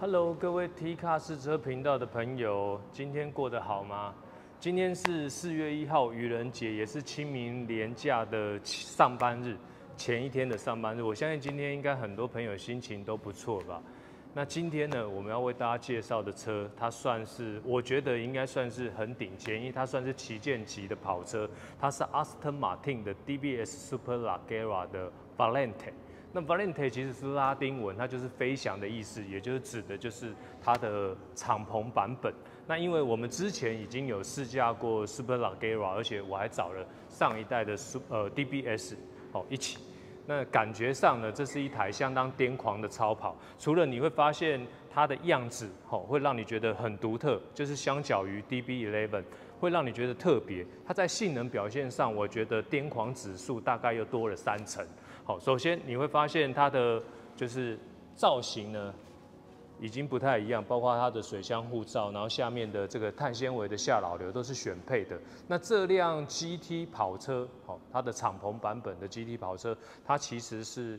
Hello，各位 T 卡试车频道的朋友，今天过得好吗？今天是4月1号，愚人节，也是清明连假的上班日，前一天的上班日。我相信今天应该很多朋友心情都不错吧。那今天呢，我们要为大家介绍的车，它算是我觉得应该算是很顶尖，因为它算是旗舰级的跑车，它是 Aston Martin 的 DBS Superleggera 的 Valente。那 Valente 其实是拉丁文，它就是飞翔的意思，也就是指的就是它的敞篷版本。那因为我们之前已经有试驾过 Superleggera， 而且我还找了上一代的DBS 一起。那感觉上呢，这是一台相当癫狂的超跑。除了你会发现它的样子会让你觉得很独特，就是相较于 DB11 会让你觉得特别。它在性能表现上，我觉得癫狂指数大概又多了3成。好，首先你会发现它的就是造型呢已经不太一样，包括它的水箱护罩，然后下面的这个碳纤维的下老流都是选配的。那这辆 GT 跑车，它的敞篷版本的 GT 跑车，它其实是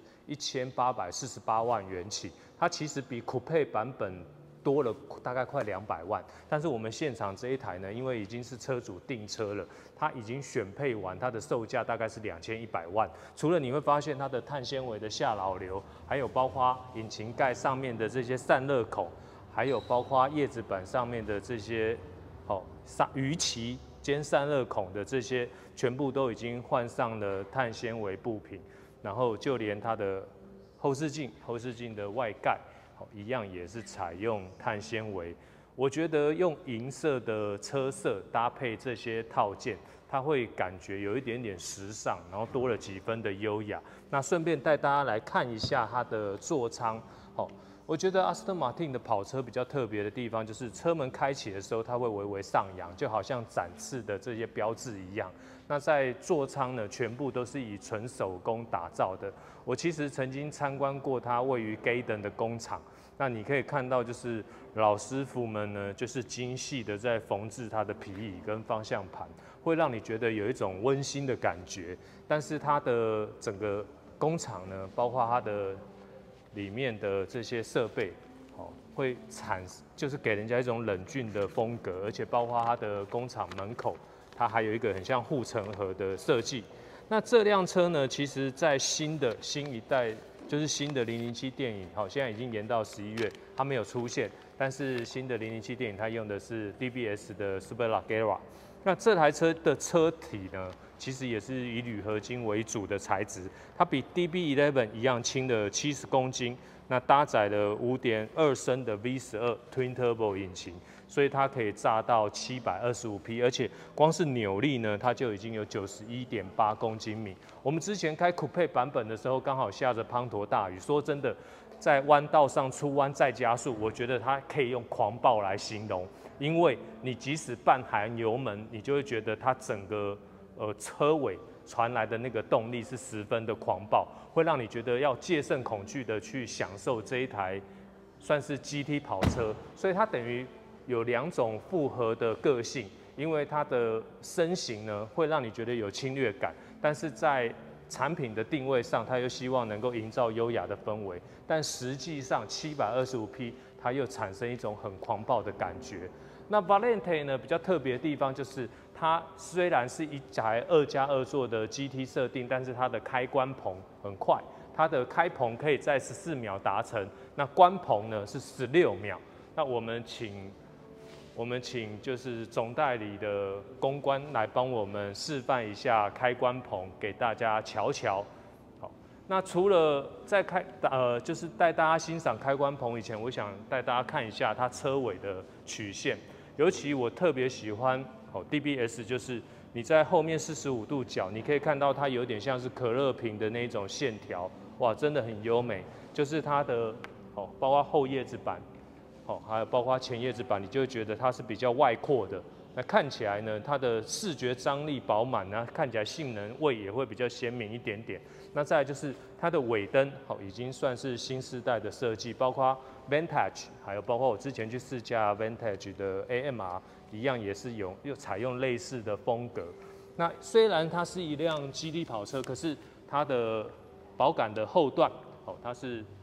1848万元起，它其实比 Coupe 版本多了大概快200万，但是我们现场这一台呢，因为已经是车主订车了，它已经选配完，它的售价大概是2100万。除了你会发现它的碳纤维的下老流，还有包括引擎盖上面的这些散热孔，还有包括叶子板上面的这些鱼鳍兼散热孔的这些，全部都已经换上了碳纤维布品，然后就连它的后视镜的外盖。一样也是采用碳纤维，我觉得用银色的车色搭配这些套件，它会感觉有一点点时尚，然后多了几分的优雅。那顺便带大家来看一下它的座舱，我觉得 Aston Martin 的跑车比较特别的地方，就是车门开启的时候，它会微微上扬，就好像展翅的这些标志一样。那在座舱呢，全部都是以纯手工打造的。我其实曾经参观过它位于 Gaydon 的工厂，那你可以看到，就是老师傅们呢，就是精细的在缝制它的皮椅跟方向盘，会让你觉得有一种温馨的感觉。但是它的整个工厂呢，包括它的里面的这些设备，会就是给人家一种冷峻的风格，而且包括它的工厂门口，它还有一个很像护城河的设计。那这辆车呢，其实在新一代，就是新的007电影，现在已经延到11月，它没有出现。但是新的007电影，它用的是 DBS 的 Superleggera。那这台车的车体呢，其实也是以铝合金为主的材质，它比 DB11 一样轻了70公斤。那搭载了5.2升的 V12 Twin Turbo 引擎，所以它可以炸到725匹，而且光是扭力呢，它就已经有91.8公斤米。我们之前开 Coupe 版本的时候，刚好下着滂沱大雨，说真的，在弯道上出弯再加速，我觉得它可以用狂暴来形容，因为你即使半含油门，你就会觉得它整个车尾传来的那个动力是十分的狂暴，会让你觉得要戒慎恐惧的去享受这一台算是 GT 跑车，所以它等于有2种复合的个性，因为它的身形呢会让你觉得有侵略感，但是在产品的定位上，它又希望能够营造优雅的氛围，但实际上725匹它又产生一种很狂暴的感觉。那 Valente 呢比较特别的地方就是，它虽然是一台2+2座的 GT 设定，但是它的开关棚很快，它的开棚可以在14秒达成，那关棚呢是16秒。那我们请就是总代理的公关来帮我们示范一下开关棚给大家瞧瞧。好，那除了在就是带大家欣赏开关棚以前，我想带大家看一下它车尾的曲线。尤其我特别喜欢DBS， 就是你在后面45度角，你可以看到它有点像是可乐瓶的那种线条，哇，真的很优美。就是它的包括后叶子板，还有包括前叶子板，你就会觉得它是比较外扩的。那看起来呢，它的视觉张力饱满，然后看起来性能味也会比较鲜明一点点。那再来就是它的尾灯，已经算是新世代的设计，包括 Vantage， 还有包括我之前去试驾 Vantage 的 AMR， 一样也是又采用类似的风格。那虽然它是一辆GT跑车，可是它的保杆的后段，它是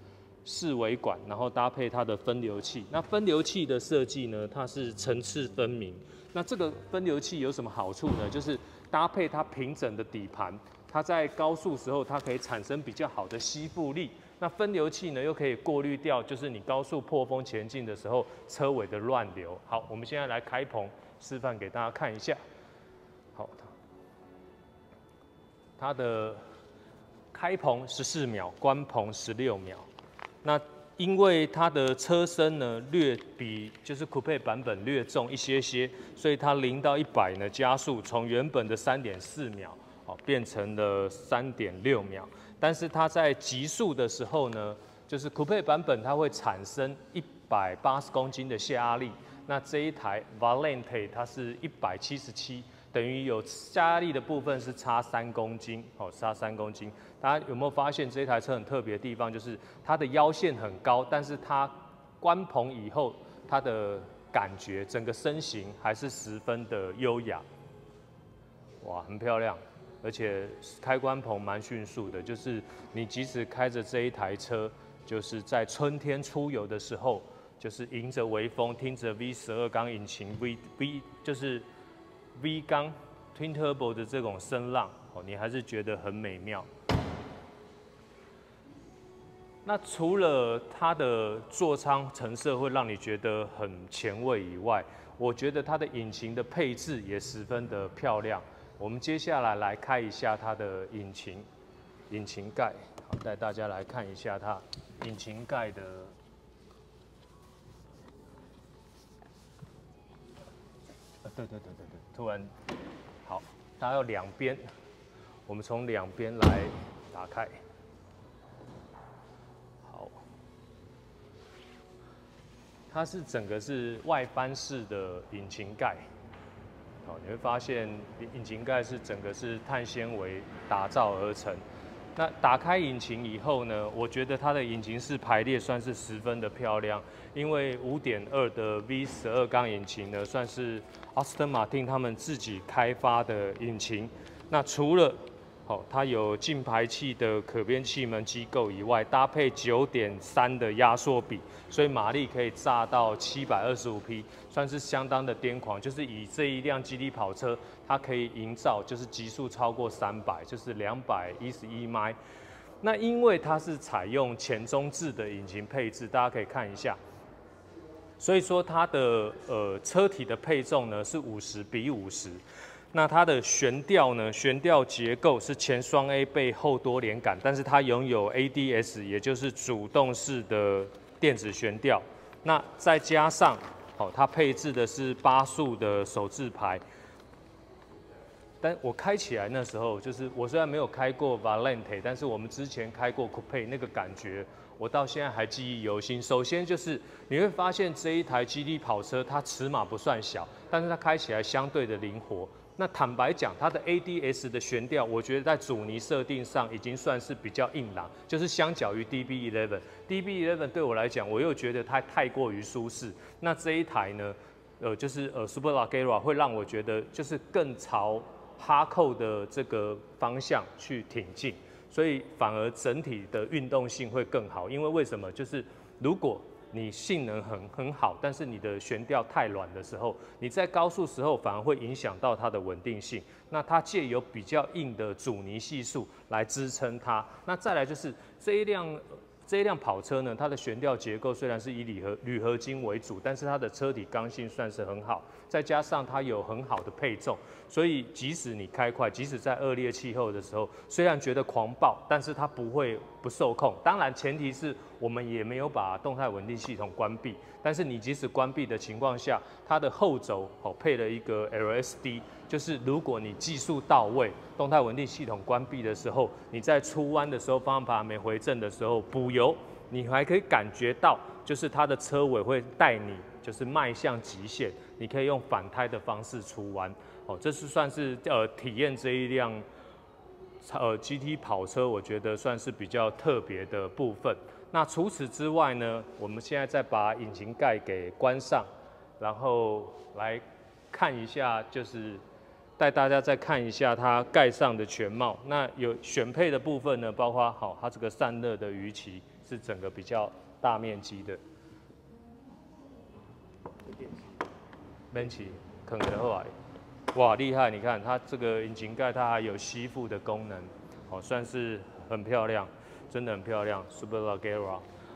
四维管，然后搭配它的分流器。那分流器的设计呢，它是层次分明。那这个分流器有什么好处呢？就是搭配它平整的底盘，它在高速时候它可以产生比较好的吸附力。那分流器呢，又可以过滤掉，就是你高速破风前进的时候车尾的乱流。好，我们现在来开棚示范给大家看一下。好，它的开棚14秒，关棚16秒。那因为它的车身呢略比就是酷配版本略重一些些，所以它0到100呢加速从原本的3.4秒变成了3.6秒。但是它在极速的时候呢，就是酷配版本它会产生180公斤的下压力，那这一台 Valente 它是177。等于有下压力的部分是差3公斤，差3公斤。大家有没有发现这台车很特别的地方，就是它的腰线很高，但是它关棚以后，它的感觉整个身形还是十分的优雅。哇，很漂亮，而且开关棚蛮迅速的，就是你即使开着这一台车，就是在春天出游的时候，就是迎着微风，听着 V12缸引擎 V 就是。V 缸 Twin Turbo 的这种声浪，你还是觉得很美妙。那除了它的座舱成色会让你觉得很前卫以外，我觉得它的引擎的配置也十分的漂亮。我们接下来来开一下它的引擎盖，好，带大家来看一下它引擎盖的。对，突然好，它要两边，我们从两边来打开。好，它是整个是外翻式的引擎盖。好，你会发现引擎盖是整个是碳纤维打造而成。那打开引擎以后呢，我觉得它的引擎室排列算是十分的漂亮，因为5.2的 V12缸引擎呢，算是Aston Martin 他们自己开发的引擎。那除了它有进排气的可变气门机构以外，搭配9.3的压缩比，所以马力可以炸到725匹，算是相当的癫狂。就是以这一辆激励跑车，它可以营造就是极速超过300，就是211迈。那因为它是采用前中置的引擎配置，大家可以看一下。所以说它的车体的配重呢是50:50。那它的悬吊呢？悬吊结构是前双 A 背后多连杆，但是它拥有 ADS， 也就是主动式的电子悬吊。那再加上，它配置的是8速的手自排。但我开起来那时候，就是我虽然没有开过 Valente， 但是我们之前开过 Coupe 那个感觉，我到现在还记忆犹新。首先就是你会发现这一台激励跑车，它尺码不算小，但是它开起来相对的灵活。那坦白讲，它的 ADS 的悬吊，我觉得在阻尼设定上已经算是比较硬朗，就是相较于 DB11 对我来讲，我又觉得它太过于舒适。那这一台呢，就是Superleggera 会让我觉得就是更朝哈扣的这个方向去挺进，所以反而整体的运动性会更好。因为为什么？就是如果你性能很好，但是你的悬吊太软的时候，你在高速时候反而会影响到它的稳定性。那它借由比较硬的阻尼系数来支撑它。那再来就是这一辆跑车呢，它的悬吊结构虽然是以铝合金为主，但是它的车体刚性算是很好，再加上它有很好的配重，所以即使你开快，即使在恶劣气候的时候，虽然觉得狂暴，但是它不会不受控。当然，前提是我们也没有把动态稳定系统关闭。但是你即使关闭的情况下，它的后轴配了一个 LSD， 就是如果你技术到位，动态稳定系统关闭的时候，你在出弯的时候，方向盘还没回正的时候补油，你还可以感觉到，就是它的车尾会带你就是迈向极限，你可以用反胎的方式出弯。这是算是体验这一辆GT 跑车，我觉得算是比较特别的部分。那除此之外呢，我们现在再把引擎盖给关上，然后来看一下，就是带大家再看一下它盖上的全貌。那有选配的部分呢，包括它这个散热的鱼鳍是整个比较大面积的。bench 啃得后来，哇，厉害！你看它这个引擎盖，它还有吸附的功能，哦，算是很漂亮，真的很漂亮 ，Superleggera。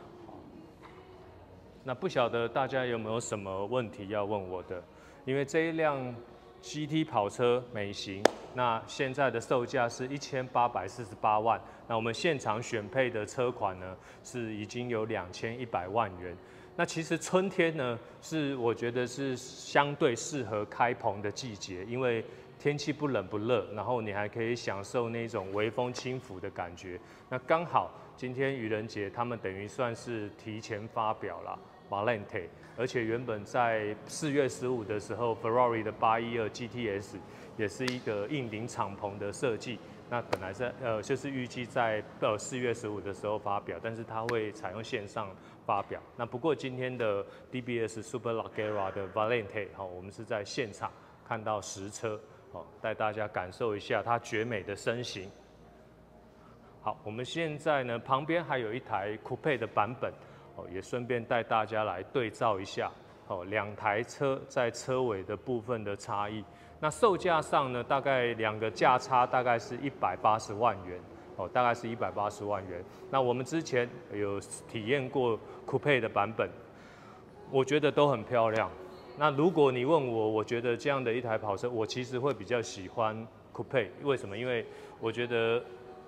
那不晓得大家有没有什么问题要问我的？因为这一辆 GT 跑车美型，那现在的售价是1848万，那我们现场选配的车款呢，是已经有2100万元。那其实春天呢，是我觉得是相对适合开棚的季节，因为天气不冷不热，然后你还可以享受那种微风轻拂的感觉。那刚好今天愚人节，他们等于算是提前发表了 Valente， 而且原本在4月15的时候 ，Ferrari 的812 GTS 也是一个硬顶敞篷的设计。那本来在就是预计在4月15的时候发表，但是它会采用线上发表。那不过今天的 DBS Superleggera 的 Valente 我们是在现场看到实车，带大家感受一下它绝美的身形。好，我们现在呢旁边还有一台 Coupe 的版本，也顺便带大家来对照一下，两台车在车尾的部分的差异。那售价上呢，大概两个价差大概是180万元，大概是180万元。那我们之前有体验过 Coupe 的版本，我觉得都很漂亮。那如果你问我，我觉得这样的一台跑车，我其实会比较喜欢 Coupe， 为什么？因为我觉得，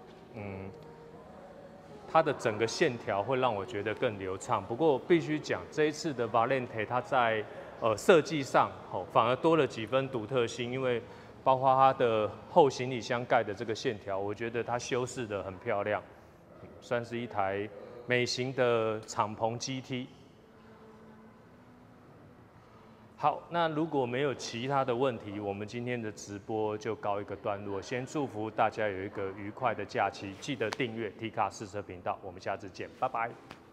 它的整个线条会让我觉得更流畅。不过必须讲，这一次的 Valente 它在设计上反而多了几分独特性，因为包括它的后行李箱盖的这个线条，我觉得它修饰得很漂亮，算是一台美型的敞篷 GT。好，那如果没有其他的问题，我们今天的直播就告一个段落。先祝福大家有一个愉快的假期，记得订阅 T 卡试车频道，我们下次见，拜拜。